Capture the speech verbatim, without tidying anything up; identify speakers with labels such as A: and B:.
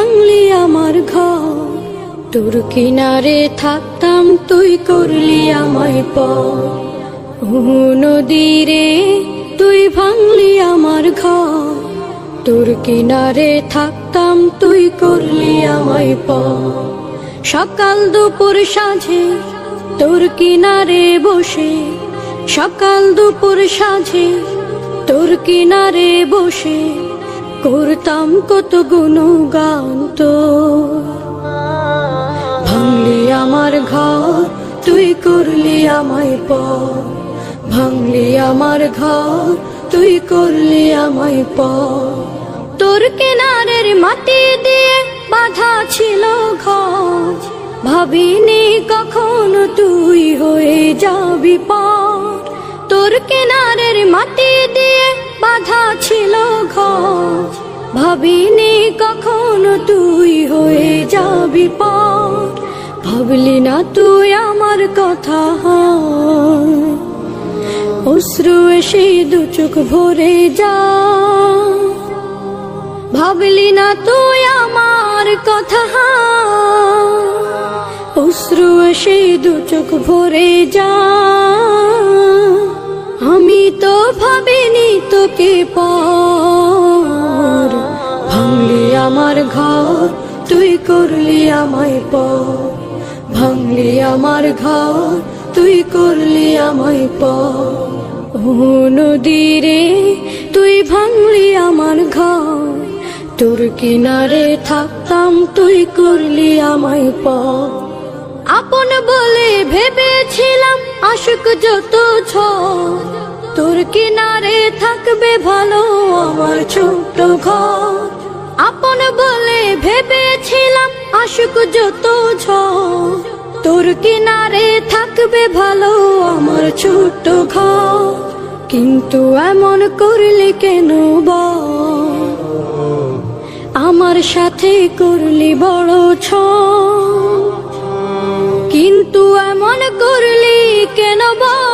A: ভাঙলি আমার ঘর, তোর কিনারে থাকতাম তুই করলি আমায় পর। ও নদী রে তুই ভাঙলি আমার ঘর, তোর কিনারে থাকতাম তুই করলি আমায় পর। সকাল দুপুর সাঁঝে তোর কিনারে বসে, সকাল দুপুর সাঁঝে তোর কিনারে বসে করতাম কত গুণগান তোর। ভাঙলি আমার ঘর তুই করলি আমায় পর, ভাঙলি আমার ঘর তুই করলি আমায় পর। তোর কিনারের মাটি দিয়ে বাঁধা ছিল ঘর, ভাবিনি কখনো তুই হয়ে যাবি পার। তোর কিনারের মাটি দিয়ে বাঁধা ছিল ঘর, ভাবিনি কখনো তুই হয়ে যাবি পার। ভাবলি না তুই আমার কথা, অশ্রু এসে দু চোখ ভরে যা। ভাবলি না তুই আমার কথা, অশ্রু এসে দু চোখ ভরে যা। আমি তো ভাবিনি তোকে পর, ভাঙলি আমার ঘর তুই করলি আমায় পর, ভাঙলি আমার ঘর তুই করলি আমায় পর। ও নদী রে তুই ভাঙলি আমার ঘর, তোর কিনারে থাকতাম তুই করলি আমায় পর। আপন বলে ভেবেছিলাম আশুক যত ঝড়, তোর কিনারে থাকবে ভালো আমার ছোট্ট ঘর। আপন বলে ভেবেছিলাম আশুক যত ঝড়, তোর কিনারে থাকবে ভালো আমার ছোট্ট ঘর। কিন্তু এমন করলি কেন বল, আমার সাথে করলি বড় ছল। কিন্তু এমন করলি কেন বল,